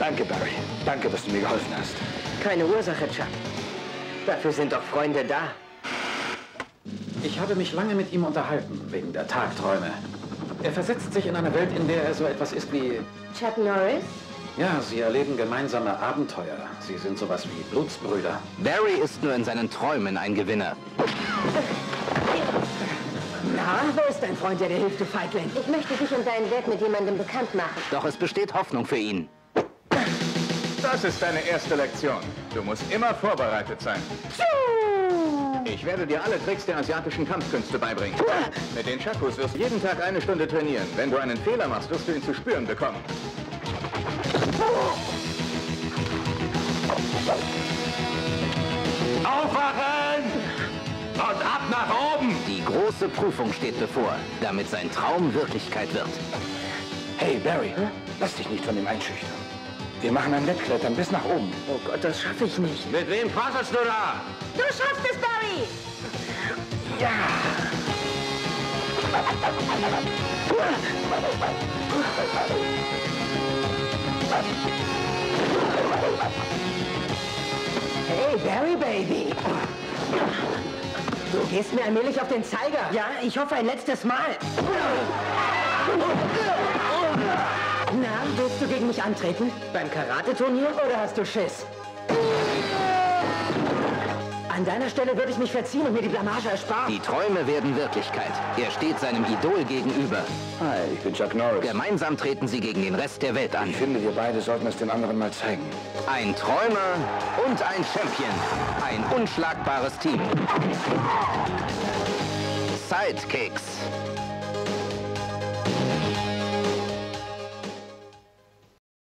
Danke, Barry. Danke, dass du mir geholfen hast. Keine Ursache, Chuck. Dafür sind doch Freunde da. Ich habe mich lange mit ihm unterhalten, wegen der Tagträume. Er versetzt sich in eine Welt, in der er so etwas ist wie... Chuck Norris? Ja, sie erleben gemeinsame Abenteuer. Sie sind sowas wie Blutsbrüder. Barry ist nur in seinen Träumen ein Gewinner. Na, wo ist dein Freund, der dir hilft, du Feigling? Ich möchte dich und deinen Dad mit jemandem bekannt machen. Doch es besteht Hoffnung für ihn. Das ist deine erste Lektion. Du musst immer vorbereitet sein. Ich werde dir alle Tricks der asiatischen Kampfkünste beibringen. Mit den Chakus wirst du jeden Tag 1 Stunde trainieren. Wenn du einen Fehler machst, wirst du ihn zu spüren bekommen. Aufwachen! Und ab nach oben! Die große Prüfung steht bevor, damit sein Traum Wirklichkeit wird. Hey, Barry, lass dich nicht von ihm einschüchtern. Wir machen ein Wettklettern bis nach oben. Oh Gott, das schaffe ich nicht. Mit wem quasselst du da? Du schaffst es, Barry! Ja! Hey, Barry, Baby. Du gehst mir allmählich auf den Zeiger. Ja, ich hoffe ein letztes Mal. Na, willst du gegen mich antreten? Beim Karate-Turnier oder hast du Schiss? An deiner Stelle würde ich mich verziehen und mir die Blamage ersparen. Die Träume werden Wirklichkeit. Er steht seinem Idol gegenüber. Hi, ich bin Chuck Norris. Gemeinsam treten sie gegen den Rest der Welt an. Ich finde, wir beide sollten es den anderen mal zeigen. Ein Träumer und ein Champion. Ein unschlagbares Team. Sidekicks.